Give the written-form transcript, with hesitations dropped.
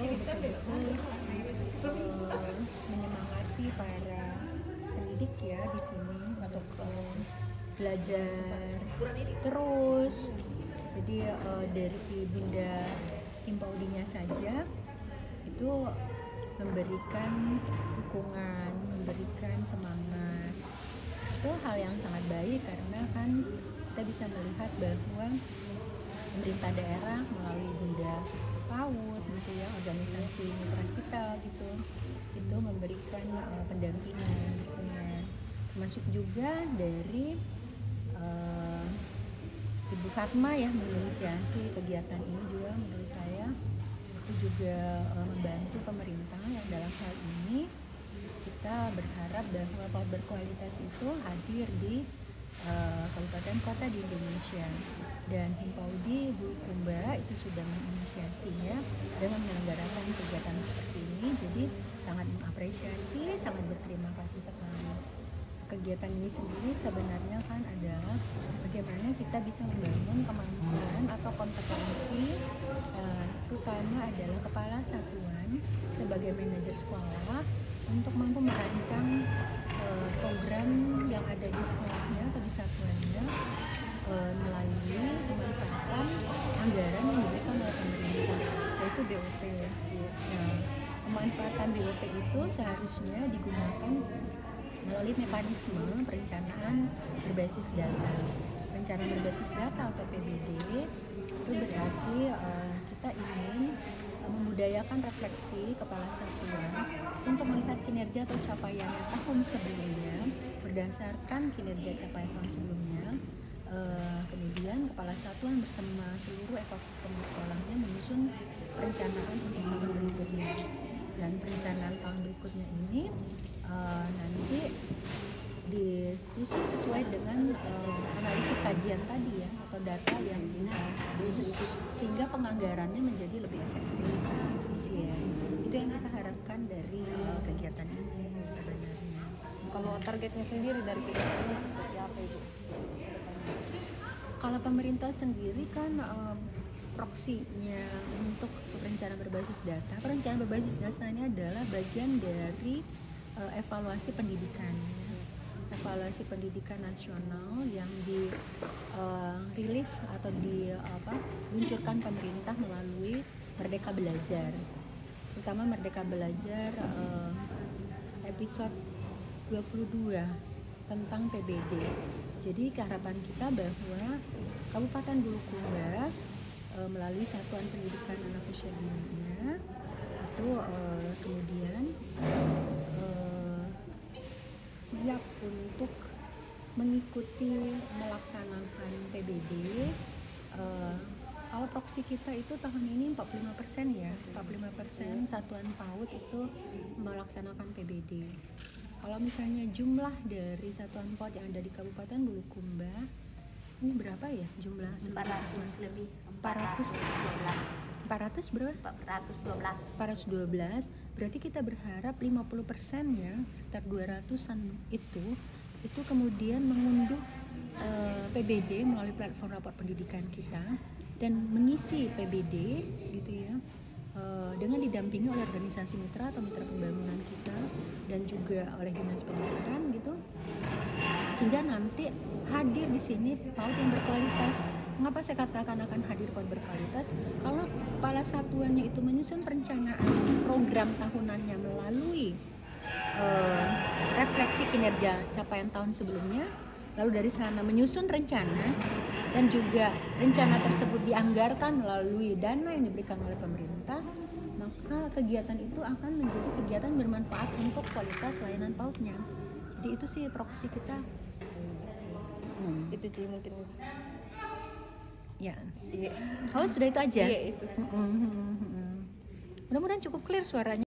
betul-betul menyemangati para pendidik ya di sini untuk belajar terus. Jadi dari Bunda Himpaudinya saja itu memberikan dukungan, memberikan semangat. Itu hal yang sangat baik karena kan kita bisa melihat bahwa pemerintah daerah melalui Bunda PAUD gitu ya, organisasi mitra kita gitu, itu memberikan pendampingan, dukungan, termasuk juga dari Ibu Fatma ya menginisiasi kegiatan ini juga menurut saya itu juga membantu pemerintah yang dalam hal ini kita berharap bahwa PAUD berkualitas itu hadir di kabupaten kota di Indonesia, dan Himpaudi Bulukumba itu sudah menginisiasinya dengan menyelenggarakan kegiatan seperti ini. Jadi sangat mengapresiasi, sangat berterima kasih sekali. Kegiatan ini sendiri sebenarnya kan adalah bagaimana kita bisa membangun kemampuan atau kompetensi terutama adalah kepala satuan sebagai manajer sekolah untuk mampu merancang program yang ada di sekolahnya atau di satuannya melalui pemanfaatan anggaran yang diberikan oleh pemerintah, yaitu BOP. Nah, pemanfaatan BOP itu seharusnya digunakan melalui mekanisme perencanaan berbasis data. Perencanaan berbasis data atau PBD itu berarti kita ingin memudayakan refleksi kepala satuan untuk melihat kinerja atau capaian tahun sebelumnya berdasarkan kinerja capaian tahun sebelumnya. Kemudian kepala satuan bersama seluruh ekosistem di sekolahnya menyusun perencanaan untuk tahun berikutnya, dan perencanaan tahun berikutnya ini nanti disusun sesuai dengan analisis kajian tadi ya, atau data yang sehingga penganggarannya menjadi lebih efektif, efisien. Itu yang kita harapkan dari kegiatan ini sebenarnya. Kalau targetnya sendiri dari kegiatan ini seperti apa Ibu? Kalau pemerintah sendiri kan proksinya untuk perencanaan berbasis data. Perencanaan berbasis data ini adalah bagian dari evaluasi pendidikan. Evaluasi pendidikan nasional yang dirilis atau diluncurkan pemerintah melalui Merdeka Belajar, terutama Merdeka Belajar episode 22 tentang PBD. Jadi harapan kita bahwa Kabupaten Bulukumba melalui Satuan Pendidikan Anak Usia Dininya itu kemudian siap untuk mengikuti melaksanakan PBD. Kalau proksi kita itu tahun ini 45% ya, 45% satuan PAUD itu melaksanakan PBD. Kalau misalnya jumlah dari satuan PAUD yang ada di Kabupaten Bulukumba ini berapa ya jumlah? 400 lebih. 412 berapa? 412. Berarti kita berharap 50% ya, sekitar 200-an itu kemudian mengunduh PBD melalui platform rapor pendidikan kita dan mengisi PBD gitu ya, dengan didampingi oleh organisasi mitra atau mitra pembangunan kita dan juga oleh dinas pendidikan gitu, sehingga nanti hadir di sini PAUD yang berkualitas. Mengapa saya katakan akan hadir PAUD berkualitas? Kalau kepala satuannya itu menyusun perencanaan program tahunannya melalui refleksi kinerja capaian tahun sebelumnya, lalu dari sana menyusun rencana dan juga rencana tersebut dianggarkan melalui dana yang diberikan oleh pemerintah, maka kegiatan itu akan menjadi kegiatan bermanfaat untuk kualitas layanan PAUD-nya. Jadi itu sih proksi kita. Itu sih mungkin. Ya. Iya. Oh, sudah itu aja. Iya, itu. Mudah-mudahan cukup clear suaranya.